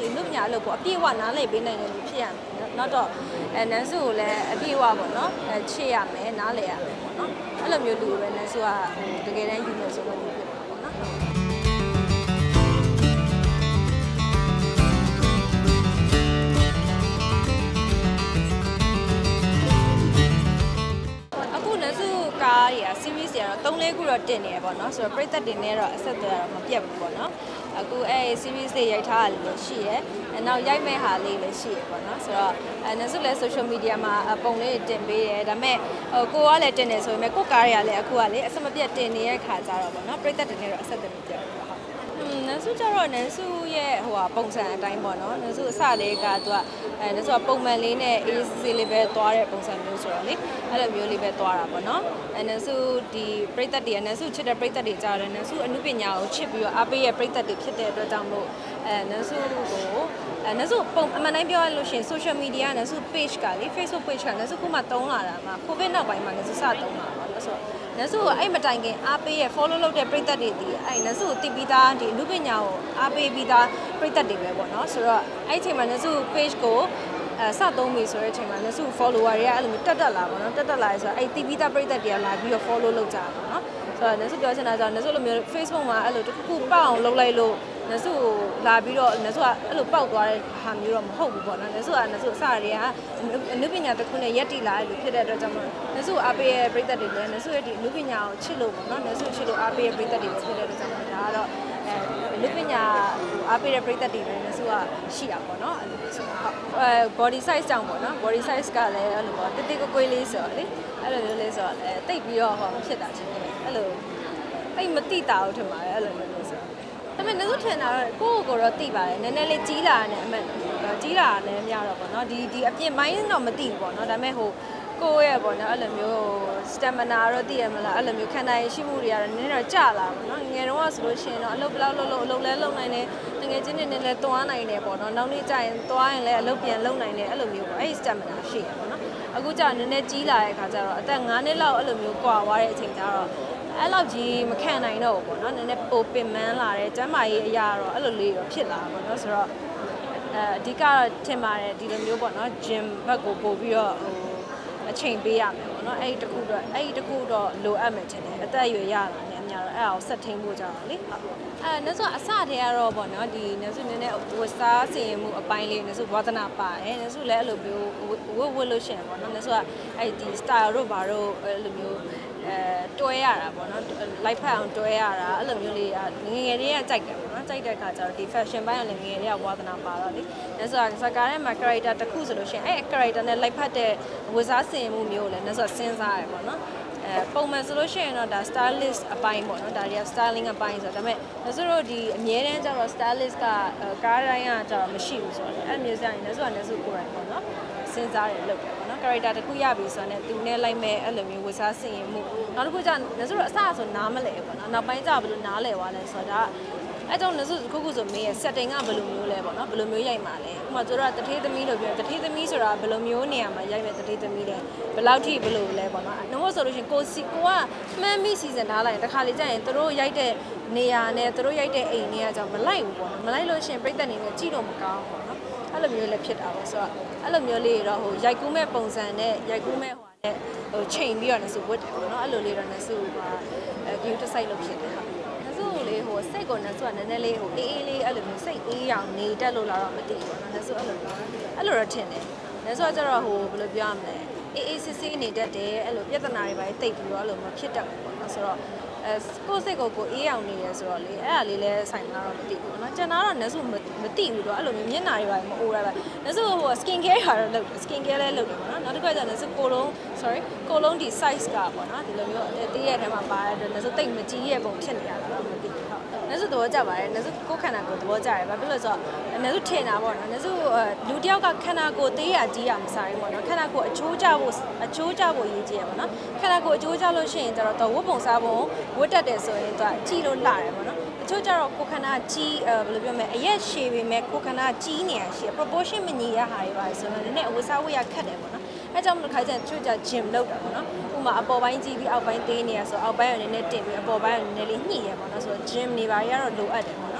ဒီလူညာလို့ပေါ့အပြည့်ဝနားလည်ပေးနိုင်တယ်လို့ဖြစ်ရမယ်နောက်တော့နန်းစုကိုလည်းအပြည့်ဝပေါ့နော်ချစ်ရမယ်နားလည်ရမယ်ပေါ့နော်အဲ့လိုမျိုးလူပဲနန်းစုကတကယ်တမ်းယူလို့ဆိုလို့ဖြစ်ပါပေါ့နော်ကားတွေက series တွေကတော့3-4ခုတော့တင်နေရပေါ့နော်ဆိုတော့ပရိသတ်တင်နေတော့အဆက်အသွယ်တော့မပြတ်ဘူးပေါ့နော်အခုseries တွေရိုက်ထားတာလည်းရှိရဲနောက်ရိုက်မဲ့ဟာလေးလည်းရှိရပေါ့နော်ဆိုတော့နန်းစုလည်း social media မှာပုံလေးတင်ပေးတယ်ဒါပေမဲ့ကိုကလည်းတင်နေဆိုပေမဲ့ကိုကားတွေကလည်းအခုကလေအဆက်မပြတ်တင်နေတဲ့ခါကြတော့ပေါ့နော်ပရိသတ်တင်နေတော့အဆက်အသွယ်မပြတ်ဘူးပေါ့နန်းစုကျတော့နန်းစုရဲ့ပုံစံအတိုင်းပေါ့နော်နန်းစုအစလေးကသူကနန်းစုကပုံမှန်လေးနဲ့ AC လေးပဲသွားတဲ့ပုံစံမျိုးဆိုတော့လေအဲ့လိုမျိုးလေးပဲသွားတာပေါ့နော်နန်းစုဒီပရိသတ်တွေနန်းစုချစ်တဲ့ပရိသတ်တွေကြားတယ်နန်းစုအမှုပညာကိုချစ်ပြီးတော့အားပေးရဲ့ပရိသတ်တွေဖြစ်တဲ့အတွက်ကြောင့်မို့နန်းစုကိုနန်းစုပုံအမှန်တိုင်းပြောရလို့ရှိရင် social media နန်းစု page ကလေ Facebook page ကနန်းစုခုမှသုံးလာတာမှာ COVID နောက်ပိုင်းမှာနန်းစုစသုံးလာပါလို့ဆိုတော့နန်းစုကအဲ့မတိုင်ခင်အားပေးရဲ့ follow လုပ်တဲ့ပရိသတ်တွေဒီအဲ့နန်းစုကိုတည်ပြီးသားဒီအမှုပညာကိုအားပေးပြီးသားပရိသတ်တွေပဲပေါ့နော်ဆိုတော့အဲ့အချိန်မှာနန်းစု page ကိုစသုံးပြီဆိုတဲ့အချိန်မှာနန်းစု follower တွေကအဲ့လိုမျိုးတက်လာပါတော့တက်လာရဲဆိုတော့အဲ့တီဗီတာပရိသတ်တွေကလာပြီးတော့ follow လုပ်ကြတာပေါ့နော်ဆိုတော့နန်းစုပြောချင်တာကနန်းစုလိုမျိုး Facebook မှာအဲ့လိုတစ်ခုပေါက်အောင်လုပ်လိုက်လို့နန်းစုကိုလာပြီးတော့နန်းစုကအဲ့လိုပေါက်သွားတဲ့ဟာမျိုးတော့မဟုတ်ဘူးပေါ့နော်နန်းစုကအစတွေကအနုပညာတစ်ခုနဲ့ရက်တည်လာတဲ့လူဖြစ်တဲ့အတွက်ကြောင့်နန်းစုအားပေးရဲ့ပရိသတ်တွေလည်းနန်းစုရဲ့ဒီအနုပညာကိုချစ်လို့ပေါ့နော်နန်းစုချစ်လို့အားပေးရဲ့ပရိသတ်တွေပဲဖြစ်တဲ့အတွက်ကြောင့်ဒါကတော့လူပညာအားပေးတဲ့ပရိသတ်တွေလည်းနန်းစုကရှိတာပေါ့နော်အဲ့လိုဆိုတော့body size ကြောင့်ပေါ့နော် body size ကလည်းအဲ့လိုပေါ့တိတိကွေးလေးဆိုတော့လေအဲ့လိုမျိုးလေးဆိုတော့လည်းတိတ်ပြီးတော့ဖြစ်တာချင်းအဲ့လိုတိတ်မတိတာဘူးထင်ပါတယ်အဲ့လိုမျိုးဆိုတော့ဒါပေမဲ့နန်းစုထင်တာတော့ကိုတော့တိပါတယ်နည်းနည်းလေးကြီးလာတယ်အမှန်ကြီးလာတယ်များတော့ပေါ့နော်ဒီအပြင်ပိုင်းတော့မတိဘူးပေါ့နော်ဒါပေမဲ့ကိုရဲ့ပေါ့နော်အဲ့လိုမျိုး stamina တော့သိရမလားအဲ့လိုမျိုးခန္ဓာရည်ရှိမှုတွေကတော့နည်းနည်းတော့ကျလာပါတော့ငယ်တုန်းကဆိုလို့ရှိရင်တော့အလုပ်ဘယ်လောက်လုပ်အလုပ်လဲလုပ်နိုင်တယ်ငယ်ချင်းတွေနဲ့လည်းသွားနိုင်တယ်ပေါ့နော်နောက်နေ့ကျရင်သွားရင်လည်းအလုပ်ပြန်လုပ်နိုင်တယ်အဲ့လိုမျိုးပေါ့အဲ့ဒီ stamina ရှိရပေါ့နော်အခုကျနည်းနည်းကြီးလာတဲ့အခါကျတော့အသက်9နှစ်လောက်အဲ့လိုမျိုးကွာသွားတဲ့အချိန်ကျတော့အဲ့လောက်ကြီးမခံနိုင်တော့ဘူးပေါ့နော်နည်းနည်းပိုပင်ပန်းလာတယ်ကျန်းမာရေးအရာတော့အဲ့လိုလေးတော့ဖြစ်လာပါပေါ့နော်ဆိုတော့အဓိကတော့ထင်ပါတယ်ဒီလိုမျိုးပေါ့နော် gym ဘက်ကိုပို့ပြီးတော့အချိန်ပေးရမယ်ပေါ့နော်အဲ့ဒီတစ်ခုတော့လိုအပ်မယ်ထင်တယ်အသက်အရွယ်ရလာနေအများတော့အဲ့ဒါကိုဆက်ထိန်ဖို့ကြတော့လေနန်းစုအစတည်းကတော့ပေါ့နော်ဒီနန်းစုနည်းနည်းဝတ်စားစင်မှုအပိုင်းလေးနန်းစုဝါသနာပါတယ်နန်းစုလည်းအဲ့လိုမျိုးဝတ်လို့ရှိရင်ပေါ့နော်နန်းစုကအဲ့ဒီ style တို့ဘာတို့အဲ့လိုမျိုးတွဲရတာပေါ့နော် light ဖက်အောင်တွဲရတာအဲ့လိုမျိုးလေးငငယ်လေးကကြိုက်တယ်ပေါ့နော်ကြိုက်တဲ့အခါကျတော့ဒီ fashion ဘိုင်းကလည်းငငယ်လေးကဝါသနာပါတော့လေနန်းစုကစကားထဲမှာ character တစ်ခုဆိုလို့ရှိရင်အဲ့ character နဲ့ light ဖက်တဲ့ဝတ်စားစင်မှုမျိုးလည်းနန်းစုစဉ်းစားရပေါ့နော်ပုံမှန်ဆိုလို့ရှိရင်တော့ဒါ stylist အပိုင်းပေါ့နော်ဒါတွေက styling အပိုင်းဆိုတော့ဒါပေမဲ့နန်းစုတို့ဒီအမြဲတမ်းကျတော့ stylist ကကားတိုင်းကကျတော့မရှိဘူးဆိုတော့အဲ့မျိုးစရင်နန်းစုကနန်းစုကိုယ်တိုင်ပေါ့နော်စဉ်းစားရလုပ်တယ်ပေါ့နော် character တစ်ခုရပြီဆိုတော့သူနဲ့လိုက်မဲ့အဲ့လိုမျိုးဝတ်စားဆင်ရင်မှုနောက်တစ်ခုကျနန်းစုတို့အစဆိုနားမလဲပေါ့နော်နောက်ပိုင်းကျဘယ်လိုနားလဲသွားလဲဆိုတော့ဒါအဲ့ကြောင့်နန်းစုခုဆိုမေးရ setting ကဘယ်လိုမျိုးလဲပေါ့နော်ဘယ်လိုမျိုးရိုက်မှာလဲဥပမာတို့ကတထေးသမီးလို့ပြောတထေးသမီးဆိုတာဘယ်လိုမျိုးနေရာမှာရိုက်မဲ့တထေးသမီးလဲဘယ်လောက်ထိဘယ်လိုလဲပေါ့နော်နှမို့ဆိုလို့ရှိရင်ကိုကမှန်းပြီးစီစဉ်ထားလိုက်ရင်တစ်ခါလေကြာရင်တို့ရိုက်တဲ့နေရာနဲ့တို့ရိုက်တဲ့အိမ်တွေကကြောင့်မလိုက်ဘူးပေါ့နော်မလိုက်လို့ရှိရင်ပြိတ္တနေနဲ့ကြည့်လို့မကောင်းပေါ့နော်အဲ့လိုမျိုးလည်းဖြစ်တာပေါ့ဆိုတော့အဲ့လိုမျိုးလေးတော့ရိုက်ကူးမဲ့ပုံစံနဲ့ရိုက်ကူးမဲ့ဟိုနဲ့ချိန်ပြီးတော့နစုဝတ်တယ်ပေါ့နော်အဲ့လိုလေးတော့နစုကview တစ် site လို့ဖြစ်တယ်ဟုတ်လေစိတ်ကိုနစုကနည်းနည်းလေးအေးလေးအဲ့လိုမျိုးစိတ်အေးအောင်နေတတ်လို့လာတော့မသိဘူးနော်နစုအဲ့လိုတော့ထင်တယ်နစုကကျတော့ဘယ်လိုပြောရမလဲအေးစစ်စစ်နေတတ်တယ်အဲ့လိုပြဿနာတွေပါတိတ်ပြီးတော့အဲ့လိုမဖြစ်တတ်ဘူးပေါ့နော်ဆိုတော့ကိုယ်စိတ်ကိုအေးအောင်နေရဆိုတော့လေအဲ့ဒါလေးလဲဆိုင်လာတော့မသိဘူးနော်ကျန်တာတော့နစုမသိဘူးတော့အဲ့လိုမျိုးမျက်နှာတွေပါမအိုးရပါနစုskin care ဟာတော့လုပ် skin care လဲလုပ်တယ်ပေါ့နော်နောက်တစ်ခါကျနစုကိုလုံးဒီ size ကပေါ့နော်ဒီလိုမျိုးတည့်ရဲ့ထဲမှာပါတဲ့နစုတိတ်မကြီးရဲ့ပုံဖြစ်နေရတာတော့မသိဘူးဟုတ်နစုသဘောကျပါတယ်နစုကိုခန္ဓာကိုယ်သဘောကျတယ်ဘာဖြစ်လို့ဆိုတော့နစုထင်တာပေါ့နော်နစုလူတယောက်ကခန္ဓာကိုယ်သေးရကြီးရမစားဘူးပေါ့နော်ခန္ဓာကိုယ်အချိုးကျဖို့ရည်ကြီးရပေါ့နော်ခန္ဓာကိုယ်အချိုးကျလို့ရှိရင်ကျတော့ဝတ်ပုံစားပုံဝတ်တတ်တယ်ဆိုရင်သူကကြည်လို့လှတယ်ပေါ့နော်အချို့ကျတော့ကိုခန္ဓာကြီးဘယ်လိုပြောမလဲအရက်ရှည်ပေမဲ့ကိုခန္ဓာကြီးနေရရှိ proportion မညီရဟာတွေပါဆိုတော့နည်းနည်းအဝတ်စားဝတ်ရခက်တယ်ပေါ့နော်အဲကြောင့်မလို့ခါကျချို့ကျ gym လုပ်တာပေါ့နော်ဥပမာအပေါ်ပိုင်းကြီးပြီးအောက်ပိုင်းသေးနေရဆိုအောက်ပိုင်းကနည်းနည်းတင်ပြီးအပေါ်ပိုင်းကနည်းနည်းလေးညှိရပေါ့နော်ဆိုတော့ gym နေပါရတော့လိုအပ်တယ်ပေါ့နော်ဆို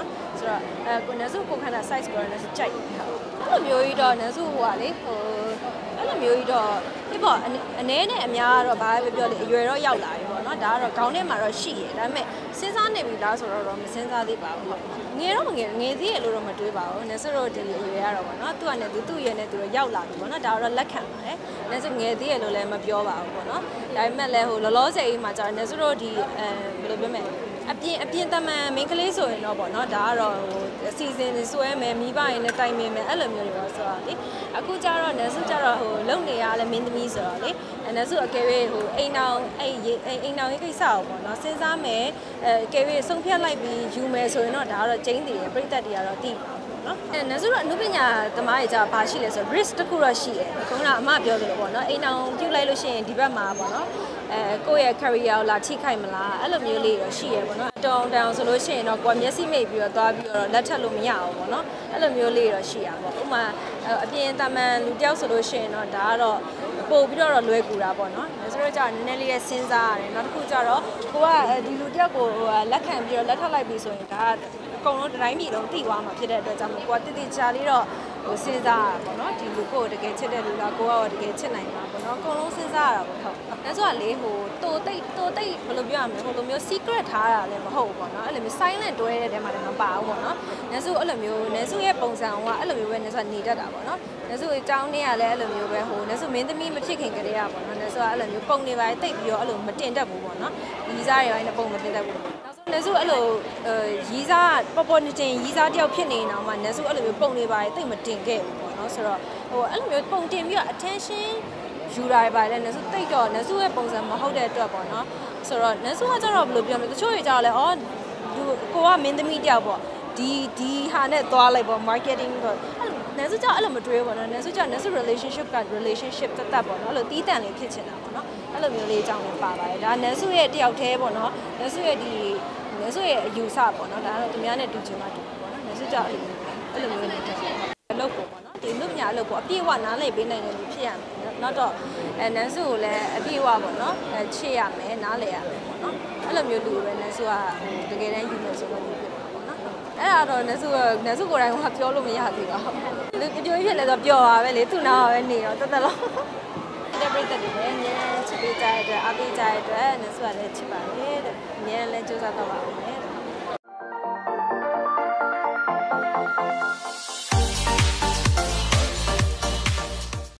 ဆိုတော့ကိုနန်းစုကိုခန္ဓာ size ကိုနန်းစုကြိုက်တယ်အဲ့လိုမျိုးကြီးတော့နန်းစုဟိုပါလေဟိုအဲ့လိုမျိုးကြီးတော့ဒီပေါ့အနေနဲ့အများကတော့ဘာပဲပြောလေအရွယ်တော့ရောက်လာပြီပေါ့နော်ဒါကတော့ခေါင်းထဲမှာတော့ရှိရဒါပေမဲ့စဉ်းစားနေပြီလားဆိုတော့မစဉ်းစားသေးပါဘူးငယ်တော့ငယ်သေးရလို့တော့မတွေးပါဘူးနန်းစုတို့ဒီအရွယ်ရတော့ပေါ့နော်သူကလည်းသူ့ရွယ်နဲ့သူတော့ရောက်လာပြီပေါ့နော်ဒါတော့လက်ခံပါတယ်နန်းစုငယ်သေးရလို့လည်းမပြောပါဘူးပေါ့နော်ဒါပေမဲ့လည်းဟိုလောလောဆယ်ကြီးမှာကြာနန်းစုတို့ဒီဘယ်လိုပြောမလဲအပြင်တမန်မင်းကလေးဆိုရင်တော့ပေါ့နော်ဒါကတော့ဟိုအစီအစဉ်တွေဆွဲမယ်မိဘရင်နဲ့တိုင်ပင်မယ်အဲ့လိုမျိုးတွေတော့ဆိုတော့လေအခုကျတော့နန်းစုကျတော့ဟိုလုံနေရလဲမင်းသမီးဆိုတော့လေနန်းစုအကယ်၍ဟိုအိမ်အောင်ရေးကိစ္စကိုပေါ့နော်စဉ်းစားမယ်အကယ်၍ဆုံးဖြတ်လိုက်ပြီးယူမယ်ဆိုရင်တော့ဒါကတော့ကျင်းတည်ရပြိသက်တွေကတော့တိနော်နန်းစုတော့အနုပညာသမားတွေကြာဘာရှိလဲဆိုတော့ risk တစ်ခုတော့ရှိတယ်ခုနကအမပြောသလိုပေါ့နော်အိမ်အောင်ပြုတ်လိုက်လို့ရှိရင်ဒီဘက်မှာပေါ့နော်ကိုယ့်ရဲ့ career ကိုလာထိခိုက်မလားအဲ့လိုမျိုးလေးတော့ရှိရပေါ့နော်တောင်ဆိုလို့ရှိရင်တော့ကိုယ်မျက်စိမိတ်ပြီးတော့သွားပြီးတော့လက်ထပ်လို့မရအောင်ပေါ့နော်အဲ့လိုမျိုးလေးတော့ရှိရပေါ့ဥပမာအပြင်တမန်လူတယောက်ဆိုလို့ရှိရင်တော့ဒါကတော့ပို့ပြီးတော့လွယ်ကူတာပေါ့နော်ဆိုတော့ကြာနည်းနည်းလေးစဉ်းစားရတယ်နောက်တစ်ခုကျတော့ကိုကဒီလူတယောက်ကိုလက်ခံပြီးတော့လက်ထပ်လိုက်ပြီးဆိုရင်ဒါကအကုန်လုံးတိုင်းပြည်လုံးထိသွားမှာဖြစ်တဲ့အတွက်ကြောင့်ကိုကတိတိကျကျလေးတော့ဟိုစဉ်းစားရပါတော့နော်ဒီလူကိုတကယ်ချစ်တဲ့လူလားကိုကတကယ်ချစ်နိုင်မှာပေါ့နော်အကုန်လုံးစဉ်းစားရတာပေါ့ဟုတ်ဒါဆိုလေဟိုတိုတိတ်ဘယ်လိုပြောရမလဲဟိုလိုမျိုး secret ထားတာလည်းမဟုတ်ဘူးပေါ့နော်အဲ့လိုမျိုး silent တွဲတဲ့တဲမှာလည်းမပါဘူးပေါ့နော်နန်းစုအဲ့လိုမျိုးနန်းစုရဲ့ပုံစံကအဲ့လိုမျိုးပဲနန်းစုကနေတတ်တာပေါ့နော်နန်းစုအကြောင်းနဲ့ကလည်းအဲ့လိုမျိုးပဲဟိုနန်းစုမင်းသမီးမဖြစ်ခင်ကတည်းကပေါ့နော်နန်းစုကအဲ့လိုမျိုးပုံနေပါတိတ်ပြီးတော့အဲ့လိုမတင်တတ်ဘူးပေါ့နော်ရီးစားတွေပိုင်းနဲ့ပုံမတင်တတ်ဘူးနန်းစုအဲ့လိုရီးစားပေါ်နေတင်ရီးစားတယောက်ဖြစ်နေနေအောင်မှနန်းစုအဲ့လိုမျိုးပုံနေပါတိတ်မတင်ခဲ့ဘူးပေါ့နော်ဆိုတော့ဟိုအဲ့လိုမျိုးပုံတင်ပြီးတော့ attention ယူလာရပါတယ်နန်းစုတိတ်တော့နန်းစုရဲ့ပုံစံမဟုတ်တဲ့အတွက်ပေါ့နော်ဆိုတော့နန်းစုကကျတော့ဘယ်လိုပြောမလဲတချို့တွေကျတော့လဲအော်ကိုကမင်းသမီးတယောက်ပေါ့ဒီဟာနဲ့သွားလိုက်ပေါ့ marketing ပေါ့နန်းစုကျအဲ့လိုမတွေးပေါ့နော်နန်းစုကျနန်းစု relationship က relationship တက်ပေါ့နော်အဲ့လိုတီးတန့်လေးဖြစ်ချင်တာပေါ့နော်အဲ့လိုမျိုးလေးအကြောင်းလည်းပါပါတယ်ဒါနန်းစုရဲ့တယောက်တည်းပေါ့နော်နန်းစုရဲ့နန်းစုရဲ့အယူဆပေါ့နော်ဒါကတော့သူများနဲ့တူချင်မှတူပေါ့နော်နန်းစုကျအဲ့လိုမျိုးနဲ့အလုပ်ပေါ့နော်ဒီလူညာအလုပ်ကိုအပြည့်အဝနားလည်ပေးနိုင်တဲ့လူဖြစ်ရမယ်နောက်တော့နန်းစုကိုလည်းအပြည့်အဝပေါ့နော်ချစ်ရမယ်နားလည်ရမယ်ပေါ့နော်အဲ့လိုမျိုးလူပဲနန်းစုကတကယ်တမ်းယူမယ်ဆိုတော့ဖြစ်ပါပေါ့နော်အဲ့ဒါတော့နန်းစုကိုယ်တိုင်ကပြောလို့မရသေးပါဘူးလူအပြိုးဖြစ်လဲဆိုပျော်ပါပဲလေသူ့နာပဲနေတော့တက်လို့တဲ့ပြိတ္တတွေလည်းညချစ်ပေးကြတဲ့အတွက်အားပေးကြတဲ့အတွက်နန်းစုကလည်းချစ်ပါတယ်တဲ့အများလည်းကြိုးစားတော့ပါဦးမယ်